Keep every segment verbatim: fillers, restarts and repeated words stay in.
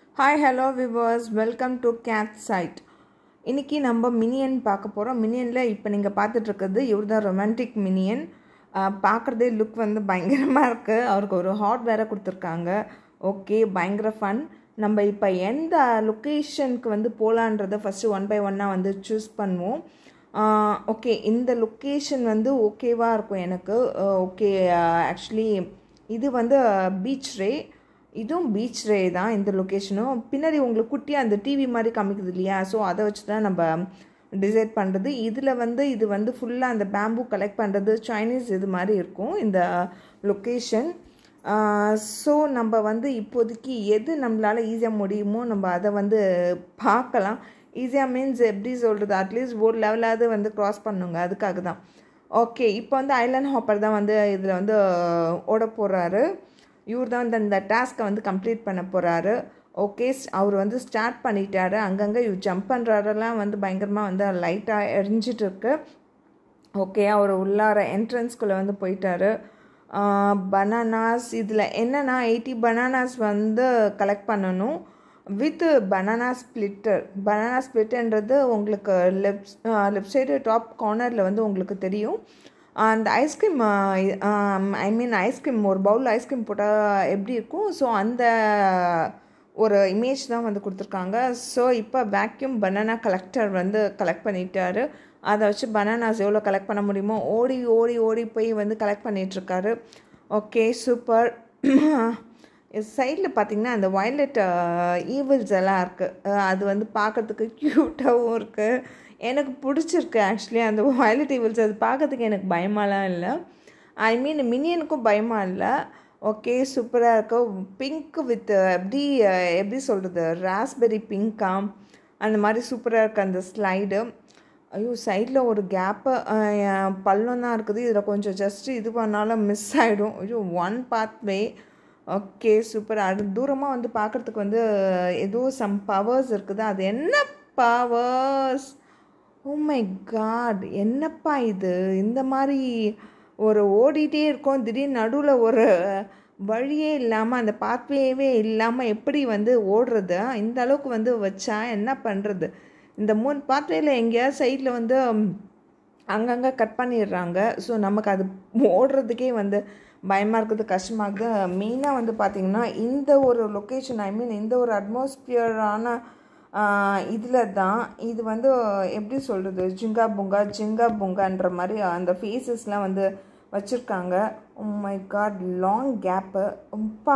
Hi hello viewers, welcome to cat side. இன்றைக்கி நம்ம minion பார்க்க போகிறோம். மினியனில் இப்போ நீங்கள் பார்த்துட்ருக்கிறது இவர் தான் ரொமான்டிக் மினியன். பார்க்குறதே லுக் வந்து பயங்கரமாக இருக்குது. அவருக்கு ஒரு ஹாட் வேறு கொடுத்துருக்காங்க. ஓகே, பயங்கர ஃபன். நம்ம இப்போ எந்த லொக்கேஷனுக்கு வந்து போகலான்றதை ஃபஸ்ட்டு ஒன் பை ஒன்னாக வந்து சூஸ் பண்ணுவோம். ஓகே, இந்த லொக்கேஷன் வந்து ஓகேவாக இருக்கும் எனக்கு. ஓகே, ஆக்சுவலி இது வந்து பீச் ரே. இதுவும் பீச் ரே தான். இந்த லொக்கேஷனும் பின்னாடி உங்களுக்கு குட்டியாக அந்த டிவி மாதிரி காமிக்குது இல்லையா, ஸோ அதை வச்சு தான் நம்ம டிசைட் பண்ணுறது. இதில் வந்து இது வந்து ஃபுல்லாக அந்த பேம்பூ கலெக்ட் பண்ணுறது சைனீஸ் இது மாதிரி இருக்கும் இந்த லொக்கேஷன். ஸோ நம்ம வந்து இப்போதைக்கு எது நம்மளால் ஈஸியாக முடியுமோ நம்ம அதை வந்து பார்க்கலாம். ஈஸியாக மீன்ஸ் எப்படி சொல்கிறது, அட்லீஸ்ட் ஒரு லெவலாவது வந்து க்ராஸ் பண்ணுங்க, அதுக்காக தான். ஓகே, இப்போ வந்து ஐலாண்ட் ஹாப்பர் தான் வந்து இதில் வந்து ஓட போகிறாரு. இவர் தான் வந்து அந்த டாஸ்க்கை வந்து கம்ப்ளீட் பண்ண போகிறாரு. ஓகே, அவர் வந்து ஸ்டார்ட் பண்ணிட்டாரு. அங்கங்கே இவர் ஜம்ப் பண்ணுறாரெல்லாம் வந்து பயங்கரமாக வந்து லைட்டாக எரிஞ்சிட்டு இருக்கு. ஓகே, அவர் உள்ளார என்ட்ரன்ஸ்குள்ளே வந்து போயிட்டாரு. பனானாஸ் இதில் என்னென்னா எயிட்டி பனானாஸ் வந்து கலெக்ட் பண்ணணும் வித் பனானா ஸ்ப்ளிட்டர். பனானா ஸ்ப்ளிட்டர்ன்றது உங்களுக்கு லெஃப்ட் லெஃப்ட் சைடு டாப் கார்னரில் வந்து உங்களுக்கு தெரியும். அந்த ஐஸ்கிரீம் ஐ மீன் ஐஸ்கிரீம் ஒரு பவுல் ஐஸ்கிரீம் போட்டால் எப்படி இருக்கும், ஸோ அந்த ஒரு இமேஜ் தான் வந்து கொடுத்துருக்காங்க. ஸோ இப்போ வேக்யூம் பனானா கலெக்டர் வந்து கலெக்ட் பண்ணிட்டாரு. அதை வச்சு பனானாஸ் எவ்வளோ கலெக்ட் பண்ண முடியுமோ ஓடி ஓடி ஓடி போய் வந்து கலெக்ட் பண்ணிகிட்ருக்காரு. Okay, super. சைடில் பார்த்திங்கன்னா அந்த வயலட் ஈவில்ஸ் எல்லாம் இருக்குது. அது வந்து பார்க்குறதுக்கு க்யூட்டாகவும் இருக்குது. எனக்கு பிடிச்சிருக்கு ஆக்சுவலி அந்த வயலட் ஈவில்ஸ். அது பார்க்கறதுக்கு எனக்கு பயமாலாம் இல்லை, ஐ மீன் மினியனுக்கும் பயமாக இல்லை. ஓகே, சூப்பராக இருக்குது. பிங்க் வித் எப்படி எப்படி சொல்கிறது, ராஸ்பெரி பிங்க்கா அந்த மாதிரி சூப்பராக இருக்குது அந்த ஸ்லைடு. ஐயோ, சைடில் ஒரு கேப்பு பள்ளம் தான் இருக்குது. இதில் கொஞ்சம் ஜஸ்ட்டு இது பண்ணாலும் மிஸ் ஆகிடும். ஐயோ, ஒன் பாத்வே. Okay, super. அது தூரமாக வந்து பார்க்குறதுக்கு வந்து ஏதோ சம் பவர்ஸ் இருக்குது. அது என்ன பவர்ஸ்? ஓ மை காட், என்னப்பா இது? இந்த மாதிரி ஒரு ஓடிட்டே இருக்கோம், திடீர்னு நடுவில் ஒரு வழியே இல்லாமல் அந்த பாத்வேவே இல்லாமல் எப்படி வந்து ஓடுறது? இந்த அளவுக்கு வந்து வச்சா என்ன பண்ணுறது? இந்த மூணு பாத்வேயில் எங்கேயாவது சைடில் வந்து அங்கங்கே கட் பண்ணிடுறாங்க. ஸோ நமக்கு அது ஓடுறதுக்கே வந்து பயமாக இருக்குது, கஷ்டமாகுது. மெயினாக வந்து பார்த்திங்கன்னா இந்த ஒரு லொக்கேஷன், ஐ மீன் இந்த ஒரு அட்மாஸ்பியரான இதில் தான் இது வந்து எப்படி சொல்கிறது, ஜிங்கா புங்கா ஜிங்கா புங்கான்ற மாதிரி அந்த ஃபேஸஸ்லாம் வந்து வச்சுருக்காங்க. Oh my god, long gap. அப்பா,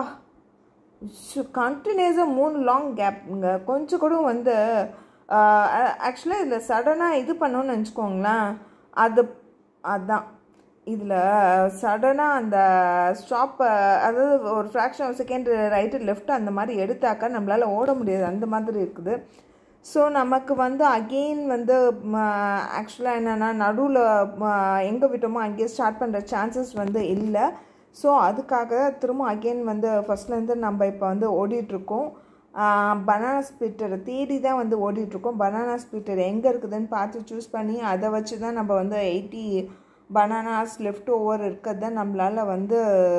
கண்டினியூஸாக மூணு லாங் கேப்புங்க. கொஞ்சம் கூட வந்து ஆக்சுவலாக இதில் சடனாக இது பண்ணோன்னு நினச்சிக்கோங்களேன். அது அதுதான் இதில் சடனாக அந்த ஸ்டாப்பை, அதாவது ஒரு fraction of second right left அந்த மாதிரி எடுத்தாக்கா நம்மளால் ஓட முடியாது, அந்த மாதிரி இருக்குது. ஸோ நமக்கு வந்து அகெயின் வந்து ஆக்சுவலாக என்னென்னா நடுவில் எங்கே விட்டோமோ அங்கேயே ஸ்டார்ட் பண்ணுற சான்சஸ் வந்து இல்லை. ஸோ அதுக்காக திரும்ப அகெயின் வந்து ஃபஸ்ட்லேருந்து நம்ம இப்போ வந்து ஓடிட்டுருக்கோம். பனானா ஸ்பிளிட்டரை தேடி தான் வந்து ஓடிட்டுருக்கோம். பனானா ஸ்பிளிட்டர் எங்கே இருக்குதுன்னு பார்த்து சூஸ் பண்ணி அதை வச்சு தான் நம்ம வந்து எயிட்டி பனானாஸ் லெஃப்ட் ஓவர் இருக்கிறத நம்மளால் வந்து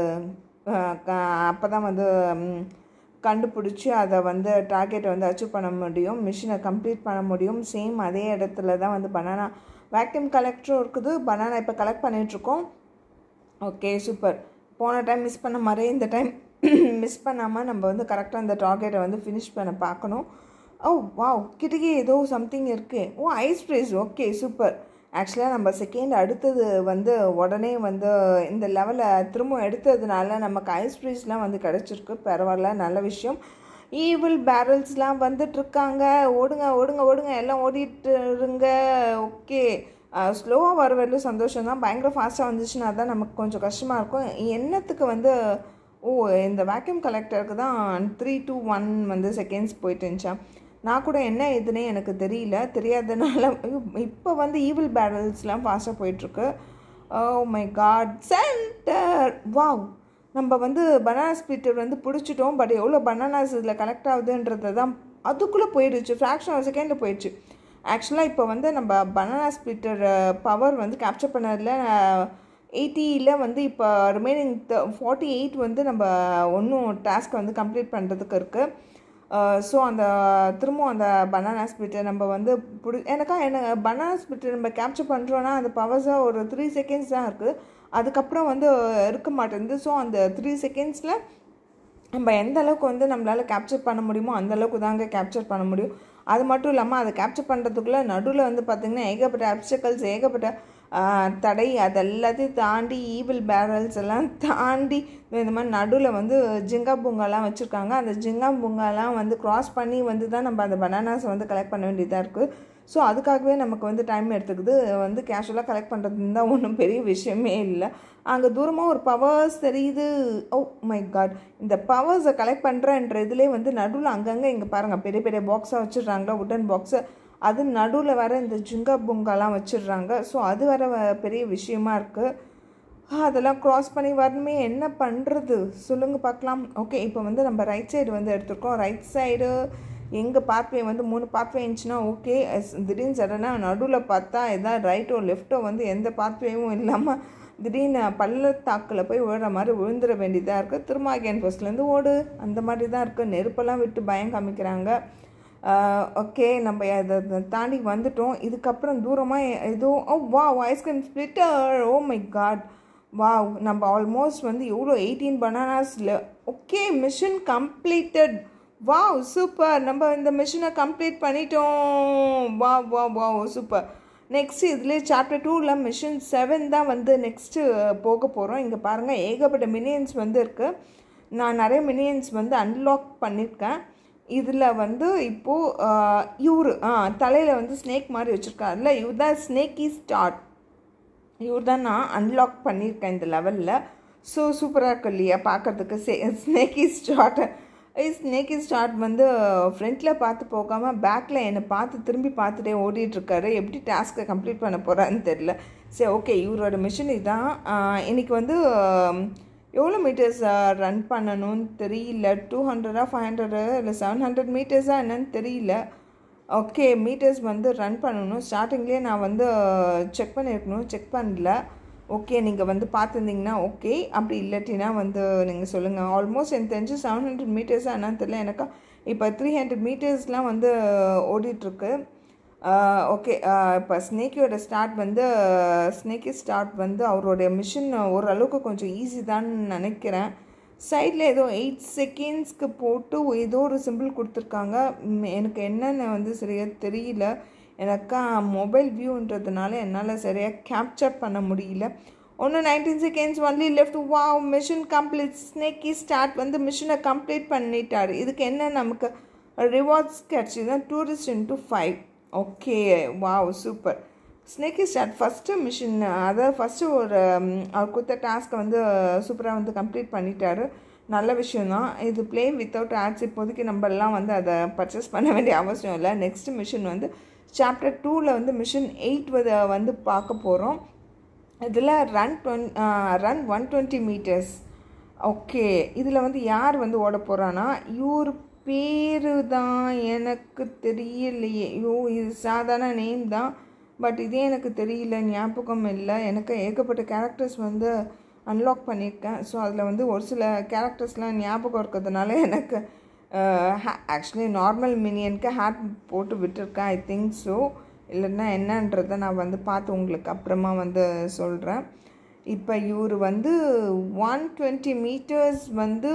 அப்போ தான் வந்து கண்டுபிடிச்சி அதை வந்து டார்கெட்டை வந்து அச்சீவ் பண்ண முடியும், மிஷினை கம்ப்ளீட் பண்ண முடியும். சேம் அதே இடத்துல தான் வந்து பனானா வேக்யூம் கலெக்டரும் இருக்குது. பனானா இப்போ கலெக்ட் பண்ணிகிட்ருக்கோம். Okay, super. போன டைம் மிஸ் பண்ண மாதிரி இந்த டைம் மிஸ் பண்ணாமல் நம்ம வந்து கரெக்டாக அந்த டார்கெட்டை வந்து ஃபினிஷ் பண்ண பார்க்கணும். ஓ வாவ், கிட்டக்கே ஏதோ சம்திங் இருக்குது. Oh, ice prize. Okay, super. ஆக்சுவலாக நம்ம செகண்ட் அடுத்தது வந்து உடனே வந்து இந்த லெவலில் திரும்ப எடுத்ததுனால நமக்கு ஐஸ் ப்ரைஸ்லாம் வந்து கிடச்சிருக்கு. பரவாயில்ல, நல்ல விஷயம். ஈவில் பேரல்ஸ்லாம் வந்துட்டுருக்காங்க. ஓடுங்க ஓடுங்க ஓடுங்க, எல்லாம் ஓடிட்டு இருங்க. ஓகே, ஸ்லோவாக வர வரலும் சந்தோஷம் தான். பயங்கர ஃபாஸ்ட்டாக வந்துச்சுன்னா தான் நமக்கு கொஞ்சம் கஷ்டமாக இருக்கும். என்னத்துக்கு வந்து ஓ இந்த வேக்யூம் கலெக்டருக்கு தான் த்ரீ டூ ஒன் வந்து செகண்ட்ஸ் போயிட்டு இருந்துச்சா? நான் கூட என்ன இதுன்னே எனக்கு தெரியல, தெரியாதனால இப்போ வந்து ஈவில் பேரல்ஸ்லாம் ஃபாஸ்ட்டாக போயிட்டுருக்கு. Oh my god, center. Wow, நம்ம வந்து பனானா ஸ்பிளிட்டர் வந்து பிடிச்சிட்டோம். பட் எவ்வளோ பனானாஸ் இதில் கலெக்ட் ஆகுதுன்றது தான் அதுக்குள்ளே போயிடுச்சு, ஃப்ராக்ஷன் ஆஃப் செகண்டில் போயிடுச்சு. ஆக்சுவலாக இப்போ வந்து நம்ம பனானா ஸ்பிளிட்டர் பவர் வந்து கேப்சர் பண்ணதில் எயிட்டியில் வந்து இப்போ ரிமைனிங் த ஃபார்ட்டி எயிட் வந்து நம்ம ஒன்றும் டாஸ்க் வந்து கம்ப்ளீட் பண்ணுறதுக்கு இருக்குது. ஸோ அந்த திரும்பவும் அந்த பனானா ஸ்பிட்டை நம்ம வந்து பிடி எனக்கா என்ன பனானா ஸ்பிட்டை நம்ம கேப்சர் பண்ணுறோன்னா அந்த பவர்ஸாக ஒரு த்ரீ செகண்ட்ஸ் தான் இருக்குது, அதுக்கப்புறம் வந்து இருக்க மாட்டேங்குது. ஸோ அந்த த்ரீ செகண்ட்ஸில் நம்ம எந்த அளவுக்கு வந்து நம்மளால் கேப்சர் பண்ண முடியுமோ அந்தளவுக்கு தாங்க கேப்சர் பண்ண முடியும். அது மட்டும் இல்லாமல் அதை கேப்சர் பண்ணுறதுக்குள்ளே நடுவில் வந்து பார்த்திங்கன்னா ஏகப்பட்ட ஆப்ஸ்டக்கல்ஸ், ஏகப்பட்ட தடை, அது எல்லாத்தையும் தாண்டி ஈவில் பேரல்ஸ் எல்லாம் தாண்டி இந்த மாதிரி நடுவில் வந்து ஜிங்கா பூங்காலாம் வச்சுருக்காங்க. அந்த ஜிங்கா பூங்காலாம் வந்து க்ராஸ் பண்ணி வந்து தான் நம்ம அந்த பனானாஸை வந்து கலெக்ட் பண்ண வேண்டியதாக இருக்குது. ஸோ அதுக்காகவே நமக்கு வந்து டைம் எடுத்துக்குது. வந்து கேஷுவலாக கலெக்ட் பண்ணுறதுன்னு தான் ஒன்றும் பெரிய விஷயமே இல்லை. அங்கே தூரமாக ஒரு பவர்ஸ் தெரியுது. ஓ மை காட், இந்த பவர்ஸை கலெக்ட் பண்ணுறன்ற இதுலேயே வந்து நடுவில் அங்கங்கே இங்கே பாருங்கள் பெரிய பெரிய பாக்ஸாக வச்சுடுறாங்களா, உட்டன் பாக்ஸு, அது நடுவில் வர இந்த ஜிங்கா பூங்காலாம் வச்சிடுறாங்க. ஸோ அது வர பெரிய விஷயமா இருக்குது. அதெல்லாம் க்ராஸ் பண்ணி வரணுமே, என்ன பண்ணுறது சொல்லுங்கள் பார்க்கலாம். ஓகே, இப்போ வந்து நம்ம ரைட் சைடு வந்து எடுத்துருக்கோம். ரைட் சைடு எங்கள் பாத்வே வந்து மூணு பாத்வே இருந்துச்சுன்னா ஓகே. திடீர்னு சடனாக நடுவில் பார்த்தா எதாவது ரைட்டோ லெஃப்ட்டோ வந்து எந்த பாத்வேவும் இல்லாமல் திடீர்னு பள்ளத்தாக்கில் போய் விழுற மாதிரி விழுந்துட வேண்டியதாக இருக்குது. திரும்ப அகேன் ஃபர்ஸ்ட்லேருந்து ஓடு, அந்த மாதிரி தான் இருக்குது. நெருப்பெல்லாம் விட்டு பயம் காமிக்கிறாங்க. ஓகே, நம்ம அதை தாண்டி வந்துட்டோம். இதுக்கப்புறம் தூரமாக ஏதோ oh wow ice cream splitter, oh my god, wow நம்ம ஆல்மோஸ்ட் வந்து எவ்வளோ எயிட்டீன் பனானாஸில். Okay, mission completed. Wow super, நம்ம இந்த மிஷனை கம்ப்ளீட் பண்ணிட்டோம். Wow wow wow super. Next இதுலேயே சாப்டர் டூவில் மிஷன் செவன் தான் வந்து நெக்ஸ்ட்டு போக போகிறோம். இங்கே பாருங்கள் ஏகப்பட்ட மினியன்ஸ் வந்து இருக்குது. நான் நிறைய மினியன்ஸ் வந்து அன்லாக் பண்ணியிருக்கேன். இதில் வந்து இப்போது இவர் தலையில் வந்து ஸ்னேக் மாதிரி வச்சுருக்காருல, இவர் தான் ஸ்னேக்கி ஸ்டார்ட். இவர் தான் நான் அன்லாக் பண்ணியிருக்கேன் இந்த லெவலில். ஸோ சூப்பராக இருக்கு இல்லையா பார்க்குறதுக்கு. சே ஸ்னேக்கி ஸ்டார்ட் ஸ்னேக்கி ஸ்டார்ட் வந்து ஃப்ரண்ட்டில் பார்த்து போகாமல் பேக்கில் என்னை பார்த்து திரும்பி பார்த்துட்டே ஓடிட்டுருக்காரு. எப்படி டாஸ்க்கை கம்ப்ளீட் பண்ண போகிறான்னு தெரில. சரி ஓகே, இவரோட மிஷன் இதான். இன்றைக்கி வந்து எவ்வளோ மீட்டர்ஸ் ரன் பண்ணணும்னு தெரியல. டூ ஹண்ட்ரடா ஃபைவ் ஹண்ட்ரடு இல்லை செவன் ஹண்ட்ரட் மீட்டர்ஸாக என்னன்னு தெரியல. ஓகே, மீட்டர்ஸ் வந்து ரன் பண்ணணும். ஸ்டார்டிங்லேயே நான் வந்து செக் பண்ணியிருக்கணும், செக் பண்ணல. ஓகே, நீங்கள் வந்து பார்த்துருந்தீங்கன்னா ஓகே, அப்படி இல்லாட்டினா வந்து நீங்கள் சொல்லுங்கள். ஆல்மோஸ்ட் எனக்கு தெரிஞ்சு செவன் ஹண்ட்ரட் மீட்டர்ஸாக என்னன்னு தெரியல. எனக்கு இப்போ த்ரீ ஹண்ட்ரட் மீட்டர்ஸ்லாம் வந்து ஓடிட்டுருக்கு. ஓகே, இப்போ ஸ்னேக்கியோட ஸ்டார்ட் வந்து ஸ்னேக்கி ஸ்டார்ட் வந்து அவருடைய மிஷன் ஓரளவுக்கு கொஞ்சம் ஈஸி தான் நினைக்கிறேன். சைடில் ஏதோ எயிட் செகண்ட்ஸ்க்கு போட்டு ஏதோ ஒரு சிம்பிள் கொடுத்துருக்காங்க. எனக்கு என்னென்னு வந்து சரியாக தெரியல. எனக்கா மொபைல் வியூன்றதுனால என்னால் சரியாக கேப்சர் பண்ண முடியல. ஒன்று nineteen seconds only left. Wow mission complete. Sneaky start வந்து மிஷனை கம்ப்ளீட் பண்ணிட்டார். இதுக்கு என்ன நமக்கு ரிவார்ட்ஸ் கிடச்சிதான், tourist into five. Okay, wow super. Sneaky start first mission, அதாவது ஃபஸ்ட்டு ஒரு அவர் கொடுத்த டாஸ்க்கை வந்து சூப்பராக வந்து கம்ப்ளீட் பண்ணிட்டாரு. நல்ல விஷயந்தான். இது ப்ளே வித்தவுட் ஆட்ஸ். இப்போதைக்கு நம்மளாம் வந்து அதை பர்ச்சேஸ் பண்ண வேண்டிய அவசியம் இல்லை. நெக்ஸ்ட் மிஷின் வந்து சாப்டர் டூவில் வந்து மிஷன் எயிட் வந்து பார்க்க போகிறோம். இதில் ரன் டுவென் run one twenty meters. Okay, இதில் வந்து யார் வந்து ஓட போகிறான்னா, இவர் பேர் தான் எனக்கு தெரியலையே. ஐயோ, இது சாதாரண நேம் தான், பட் இதே எனக்கு தெரியல, ஞாபகம் இல்லை. எனக்கு ஏகப்பட்ட கேரக்டர்ஸ் வந்து அன்லாக் பண்ணியிருக்கேன். ஸோ அதில் வந்து ஒரு சில கேரக்டர்ஸ்லாம் ஞாபகம் இருக்கிறதுனால எனக்கு ஆக்சுவலி நார்மல் மினியனுக்கு ஹேட் போட்டு விட்டுருக்கேன், ஐ திங்க் ஸோ. இல்லைன்னா என்னன்றதை நான் வந்து பார்த்து உங்களுக்கு அப்புறமா வந்து சொல்கிறேன். இப்போ இவர் வந்து ஒன் டுவெண்ட்டி மீட்டர்ஸ் வந்து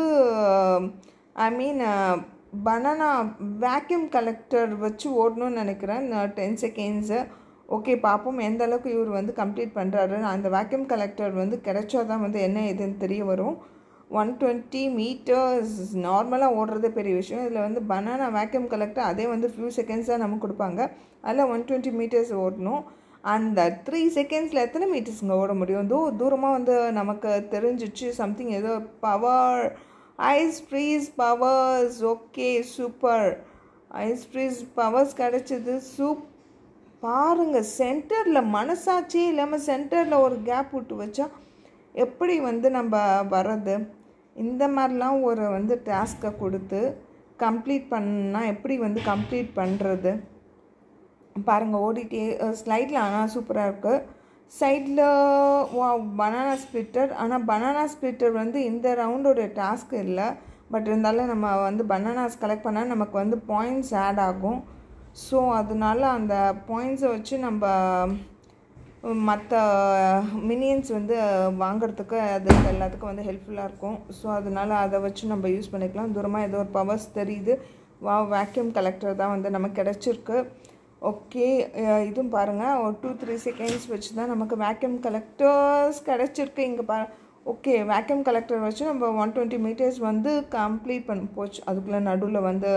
I mean banana vacuum collector வச்சு ஓடணும்னு நினைக்கிறேன். Ten seconds. ஓகே, பார்ப்போம் எந்த அளவுக்கு இவர் வந்து கம்ப்ளீட் பண்ணுறாரு. அந்த வேக்யூம் கலெக்டர் வந்து கிடைச்சா தான் வந்து என்ன ஏதுன்னு தெரிய வரும். ஒன் டுவெண்ட்டி மீட்டர்ஸ் நார்மலாக ஓடுறதே பெரிய விஷயம். இதில் வந்து பனானா வேக்யூம் கலெக்டர் அதே வந்து ஃபியூ செகண்ட்ஸ் தான் நமக்கு கொடுப்பாங்க. அதில் ஒன் டுவெண்ட்டி மீட்டர்ஸ் ஓடணும். அந்த த்ரீ செகண்ட்ஸில் எத்தனை மீட்டர்ஸுங்க ஓட முடியும்? தூ தூரமாக வந்து நமக்கு தெரிஞ்சிச்சு சம்திங் ஏதோ power ice freeze powers. Okay super, ice freeze powers கிடச்சிது. சூப் பாருங்கள், சென்டரில் மனசாட்சியே இல்லாமல் சென்டரில் ஒரு கேப் விட்டு வச்சா எப்படி வந்து நம்ம வர்றது? இந்த மாதிரிலாம் ஒரு வந்து டாஸ்க்கை கொடுத்து கம்ப்ளீட் பண்ணால் எப்படி வந்து கம்ப்ளீட் பண்ணுறது? பாருங்கள், ஓடிட்டே ஸ்லைடில் ஆனால் சூப்பராக இருக்குது. சைடில் வா பனானா ஸ்பிளிட்டர். ஆனால் பனானா ஸ்பிளிட்டர் வந்து இந்த ரவுண்டோட டாஸ்க் இல்லை. பட் இருந்தாலும் நம்ம வந்து பனானாஸ் கலெக்ட் பண்ணால் நமக்கு வந்து பாயிண்ட்ஸ் ஆட் ஆகும். ஸோ அதனால அந்த பாயிண்ட்ஸை வச்சு நம்ம மற்ற மினியன்ஸ் வந்து வாங்கிறதுக்கு அது எல்லாத்துக்கும் வந்து ஹெல்ப்ஃபுல்லாக இருக்கும். ஸோ அதனால் அதை வச்சு நம்ம யூஸ் பண்ணிக்கலாம். தூரமாக ஏதோ ஒரு பவர்ஸ் தெரியுது. வா வேக்யூம் கலெக்டர் தான் வந்து நமக்கு கிடச்சிருக்கு. ஓகே, இதுவும் பாருங்கள், ஒரு டூ த்ரீ செகண்ட்ஸ் வச்சு தான் நமக்கு வேக்யூம் கலெக்டர்ஸ் கிடச்சிருக்கு. இங்கே பா ஓகே, வேக்யூம் கலெக்டர் வச்சு நம்ம ஒன் டுவெண்ட்டி மீட்டர்ஸ் வந்து கம்ப்ளீட் பண்ண போச்சு. அதுக்குள்ளே நடுவில் வந்து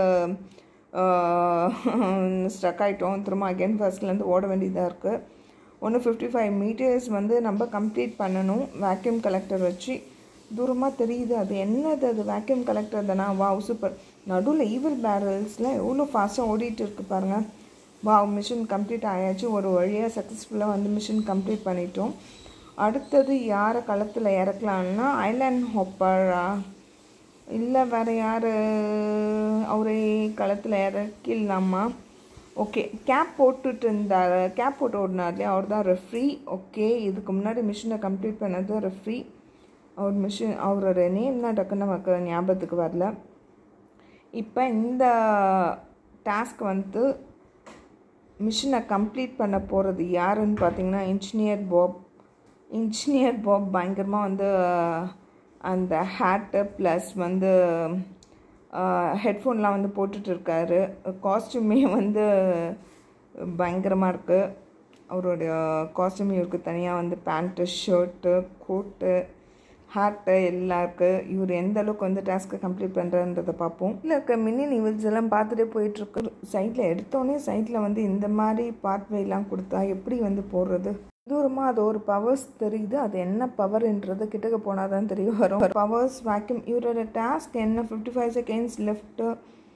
ஸ்ட்ரக் ஆகிட்டோம். திரும்ப அகெயின் ஃபர்ஸ்ட்லேருந்து ஓட வேண்டியதாக இருக்குது. ஒன்று ஃபிஃப்டி ஃபைவ் மீட்டர்ஸ் வந்து நம்ம கம்ப்ளீட் பண்ணணும் வேக்யூம் கலெக்டர் வச்சு. தூரமாக தெரியுது, அது என்னது, அது வேக்யூம் கலெக்டர் தானா? Wow super. நடுவில் ஈவில் பேரல்ஸ்லாம் எவ்வளோ ஃபாஸ்ட்டாக ஓடிட்டு இருக்கு பாருங்கள். வாவ், மிஷின் கம்ப்ளீட் ஆயாச்சு. ஒரு வழியாக சக்ஸஸ்ஃபுல்லாக வந்து மிஷின் கம்ப்ளீட் பண்ணிட்டோம். அடுத்தது யாரை களத்தில் இறக்கலான்னா ஐலாண்ட் ஹாப்பரா இல்லை வேறு யார் அவரே களத்தில் இறக்கிடலாமா? ஓகே, கேப் போட்டுட்டு இருந்தார், கேப் போட்டு ஓடினார் இல்லையா, அவர் தான் ரெஃப்ரி. ஓகே, இதுக்கு முன்னாடி மிஷினை கம்ப்ளீட் பண்ணது ரெஃப்ரி. அவர் மிஷின் அவரோட நேம் தான் டக்குன்னு நமக்கு ஞாபகத்துக்கு வரல. இப்போ இந்த டாஸ்க் வந்து மிஷினை கம்ப்ளீட் பண்ண போகிறது யாருன்னு பார்த்தீங்கன்னா இன்ஜினியர் பாப். இன்ஜினியர் பாப் பயங்கரமாக வந்து அந்த ஹேட்டு ப்ளஸ் வந்து ஹெட்ஃபோன்லாம் வந்து போட்டுட்டு இருக்காரு. காஸ்ட்யூமே வந்து பயங்கரமாக இருக்குது. அவருடைய காஸ்ட்யூம் இவருக்கு தனியாக வந்து பேண்ட்டு, ஷர்ட்டு, கோட்டு, ஹேட்டு எல்லாம் இருக்குது. இவர் எந்த அளவுக்கு வந்து டாஸ்க்கை கம்ப்ளீட் பண்ணுறன்றதை பார்ப்போம். இல்லை இருக்க மினியன் ஈவல்ஸ் எல்லாம் பார்த்துட்டே போயிட்டுருக்கு. சைட்டில் எடுத்தோடனே சைட்டில் வந்து இந்த மாதிரி பாத்வேலாம் கொடுத்தா எப்படி வந்து போடுறது? தூரமாக அது ஒரு பவர்ஸ் தெரியுது. அது என்ன பவர்ன்றது கிட்டக்க போனால் தான் தெரிய வரும். Powers vacuum. இவரோட டாஸ்க் என்ன? Fifty five seconds left.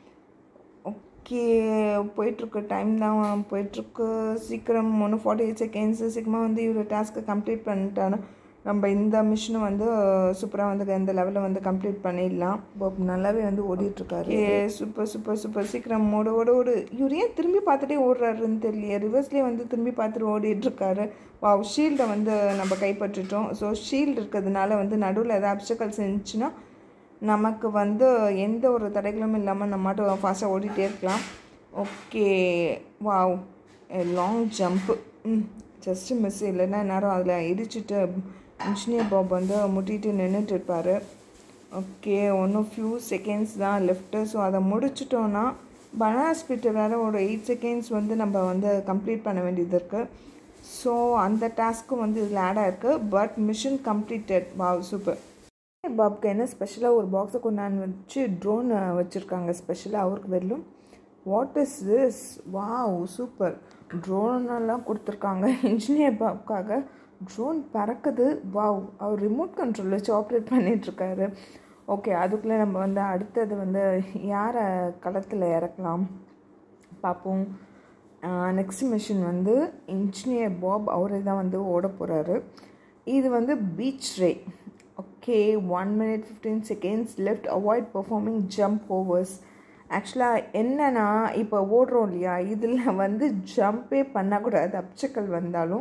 Okay, போயிட்டுருக்கு, டைம் தான் போயிட்டுருக்கு. சீக்கிரம் ஒன்று ஃபார்ட்டி எயிட் செகண்ட்ஸு சீக்கிரமாக வந்து இவர் டாஸ்க்கை கம்ப்ளீட் பண்ணிட்டாను. நம்ம இந்த மிஷினை வந்து சூப்பராக வந்து இந்த லெவலில் வந்து கம்ப்ளீட் பண்ணிடலாம். பாப் நல்லாவே வந்து ஓடிட்டுருக்காரு. ஏ சூப்பர் சூப்பர் சூப்பர். சீக்கிரம் ஓட ஓட ஓடு. இவர் ஏன் திரும்பி பார்த்துட்டே ஓடுறாருன்னு தெரியலையே. ரிவர்ஸ்லேயே வந்து திரும்பி பார்த்துட்டு ஓடிட்டுருக்காரு. வா, ஷீல்டை வந்து நம்ம கைப்பற்றிட்டோம். ஸோ ஷீல்டு இருக்கிறதுனால வந்து நடுவில் எதாவது அப்ஸ்டக்கல்ஸ் இருந்துச்சுன்னா நமக்கு வந்து எந்த ஒரு தடைகளும் இல்லாமல் நம்ம மட்டும் ஃபாஸ்ட்டாக ஓடிட்டே இருக்கலாம். Okay, wow, long jump. Hmm just miss. இல்லைன்னா நேரம் அதில் இடிச்சிட்டு இன்ஜினியர் பாப் வந்து முட்டிட்டு நின்றுட்டு இருப்பார். ஓகே, ஒன்றும் ஃபியூ செகண்ட்ஸ் தான் லெஃப்ட்டு. ஸோ அதை முடிச்சிட்டோன்னா பனானா ஸ்பிட்டை வேறு ஒரு எயிட் செகண்ட்ஸ் வந்து நம்ம வந்து கம்ப்ளீட் பண்ண வேண்டியது இருக்குது. ஸோ அந்த டாஸ்க்கும் வந்து இதில் ஆட் ஆகிருக்கு. But mission completed. Wow super. பாப்க்கு என்ன ஸ்பெஷலாக ஒரு பாக்ஸை கொண்டாந்து வச்சு ட்ரோன் வச்சுருக்காங்க ஸ்பெஷலாக அவருக்கு வெல்லும். What is this? Wow super. ட்ரோனெல்லாம் கொடுத்துருக்காங்க இன்ஜினியர் பாப்காக. ட்ரோன் பறக்குது. வாவ், அவர் ரிமோட் கண்ட்ரோல் வச்சு ஆப்ரேட் பண்ணிகிட்ருக்காரு. ஓகே, அதுக்குள்ளே நம்ம வந்து அடுத்தது வந்து யாரை களத்தில் இறக்கலாம் பார்ப்போம். நெக்ஸ்ட் மிஷின் வந்து இன்ஜினியர் பாப் அவரே தான் வந்து ஓட போகிறாரு. இது வந்து beach ray. Okay, one minute fifteen seconds left. Avoid performing jump overs. ஆக்சுவலாக என்னென்னா இப்போ ஓடுறோம் இல்லையா, இதில் வந்து ஜம்பே பண்ணக்கூடாது அப்சக்கல் வந்தாலும்.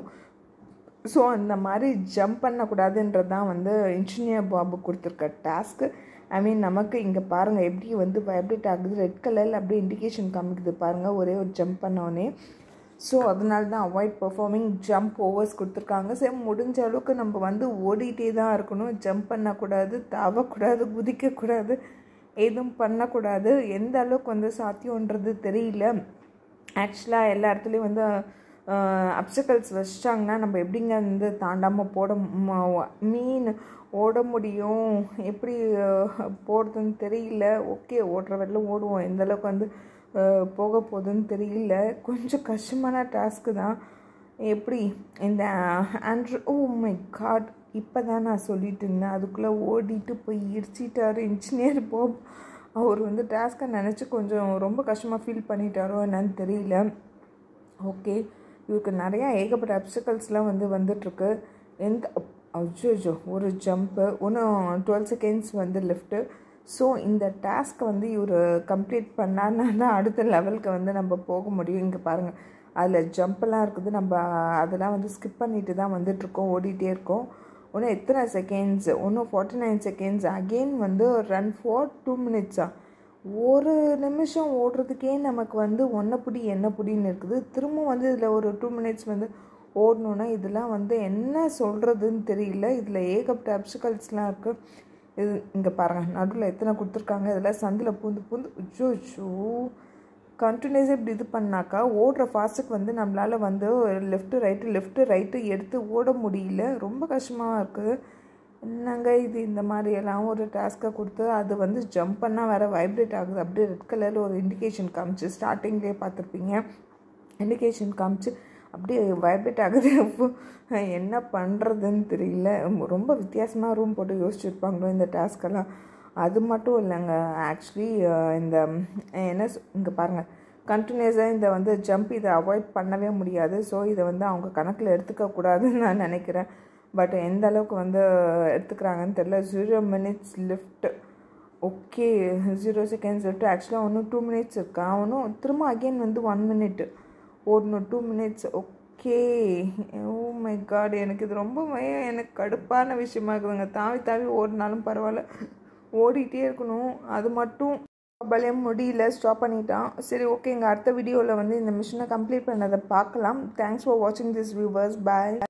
ஸோ அந்த மாதிரி ஜம்ப் பண்ணக்கூடாதுன்றது தான் வந்து இன்ஜினியர் பாபு கொடுத்துருக்க டாஸ்க்கு. ஐ மீன் நமக்கு இங்கே பாருங்கள் எப்படி வந்து வைப்ரேட் ஆகுது. ரெட் கலரில் அப்படியே இண்டிகேஷன் காமிக்குது பாருங்கள் ஒரே ஒரு ஜம்ப் பண்ணோடனே. ஸோ அதனால தான் அவாய்ட் பெர்ஃபார்மிங் ஜம்ப் ஓவர்ஸ் கொடுத்துருக்காங்க. சரி, முடிஞ்ச அளவுக்கு நம்ம வந்து ஓடிட்டே தான் இருக்கணும். ஜம்ப் பண்ணக்கூடாது, தாவக்கூடாது, குதிக்கக்கூடாது, எதுவும் பண்ணக்கூடாது. எந்த அளவுக்கு வந்து சாத்தியன்றது தெரியல. ஆக்சுவலாக எல்லா இடத்துலையும் வந்து அப்சக்கல்ஸ் வச்சிட்டாங்கன்னா நம்ம எப்படிங்க வந்து தாண்டாமல் போட மீன் ஓட முடியும், எப்படி போடுறதுன்னு தெரியல. ஓகே, ஓடுற வரலும் ஓடுவோம். எந்தளவுக்கு வந்து போக போகுதுன்னு தெரியல. கொஞ்சம் கஷ்டமான டாஸ்க்கு தான். எப்படி இந்த ஆண்ட்ரு ஓ மை காட், இப்போ தான் நான் சொல்லிட்டு இருந்தேன், அதுக்குள்ளே ஓடிட்டு போய் இடிச்சிட்டாரு இன்ஜினியர் பாப். அவர் வந்து டாஸ்க்கை நினச்சி கொஞ்சம் ரொம்ப கஷ்டமாக ஃபீல் பண்ணிட்டாரோ என்னன்னு தெரியல. ஓகே, இவருக்கு நிறையா ஏகப்பட்ட அப்சக்கல்ஸ்லாம் வந்து வந்துட்டுருக்கு. எந்த அஜ்ஜோ ஒரு ஜம்ப்பு, ஒன்றும் டுவெல் செகண்ட்ஸ் வந்து லெஃப்ட்டு. ஸோ இந்த டாஸ்க்கை வந்து இவர் கம்ப்ளீட் பண்ணார்னா தான் அடுத்த லெவலுக்கு வந்து நம்ம போக முடியும். இங்கே பாருங்கள், அதில் ஜம்ப்பெல்லாம் இருக்குது. நம்ம அதெல்லாம் வந்து ஸ்கிப் பண்ணிட்டு தான் வந்துட்ருக்கோம், ஓடிட்டே இருக்கோம். ஒன்று எத்தனை செகண்ட்ஸ், ஒன்று ஃபார்ட்டி நைன் செகண்ட்ஸ், அகெயின் வந்து ரன் ஃபார் டூ மினிட்ஸா. ஒரு நிமிஷம் ஓடுறதுக்கே நமக்கு வந்து ஒன்றை பிடி என்ன பிடின்னு இருக்குது. திரும்ப வந்து இதில் ஒரு டூ மினிட்ஸ் வந்து ஓடணுன்னா இதெல்லாம் வந்து என்ன சொல்கிறதுன்னு தெரியல. இதில் ஏகப்பட்ட அப்சிகல்ஸ்லாம் இருக்குது. இது இங்கே பாருங்கள், நடுவில் எத்தனை கொடுத்துருக்காங்க. இதெல்லாம் சந்தில் பூந்து பூந்து ஜோ ஜோ கண்டினியூஸாக இப்படி இது பண்ணாக்கா ஓடுற ஃபாஸ்ட்டுக்கு வந்து நம்மளால் வந்து லெஃப்ட்டு ரைட்டு லெஃப்ட்டு ரைட்டு எடுத்து ஓட முடியல. ரொம்ப கஷ்டமாக இருக்குது. என்னங்க இது இந்த மாதிரியெல்லாம் ஒரு டாஸ்க்கை கொடுத்து அது வந்து ஜம்ப் பண்ணால் வேறு வைப்ரேட் ஆகுது. அப்படியே ரெட் கலரில் ஒரு இண்டிகேஷன் காமிச்சு, ஸ்டார்டிங்லேயே பார்த்துருப்பீங்க, இண்டிகேஷன் காமிச்சு அப்படியே வைப்ரேட் ஆகுது. என்ன பண்ணுறதுன்னு தெரியல. ரொம்ப வித்தியாசமாக ரூம் போட்டு யோசிச்சுருப்பாங்களோ இந்த டாஸ்க்கெல்லாம். அது மட்டும் இல்லைங்க, ஆக்சுவலி இந்த என்ன இங்கே பாருங்கள், கண்டினியூஸாக இந்த வந்து ஜம்ப் இதை அவாய்ட் பண்ணவே முடியாது. ஸோ இதை வந்து அவங்க கணக்கில் எடுத்துக்கக்கூடாதுன்னு நான் நினைக்கிறேன். பட் எந்த அளவுக்கு வந்து எடுத்துக்கிறாங்கன்னு தெரில. Zero minutes lift, okay, zero seconds lift. ஆக்சுவலாக ஒன்றும் டூ மினிட்ஸ் இருக்கா, ஒன்றும் திரும்ப அகெயின் வந்து ஒன் மினிட் ஓடணும், two minutes okay. Oh my God, எனக்கு இது ரொம்ப எனக்கு கடுப்பான விஷயமா இருக்குதுங்க. தாவி தாவி ஓடினாலும் பரவாயில்ல, ஓடிட்டே இருக்கணும். அது மட்டும் பலம் முடியல, ஸ்டாப் பண்ணிட்டான். சரி ஓகே, எங்கள் அடுத்த வீடியோவில் வந்து இந்த மிஷினை கம்ப்ளீட் பண்ணதை பார்க்கலாம். தேங்க்ஸ் ஃபார் வாட்சிங் திஸ் வியூவர்ஸ். பாய்.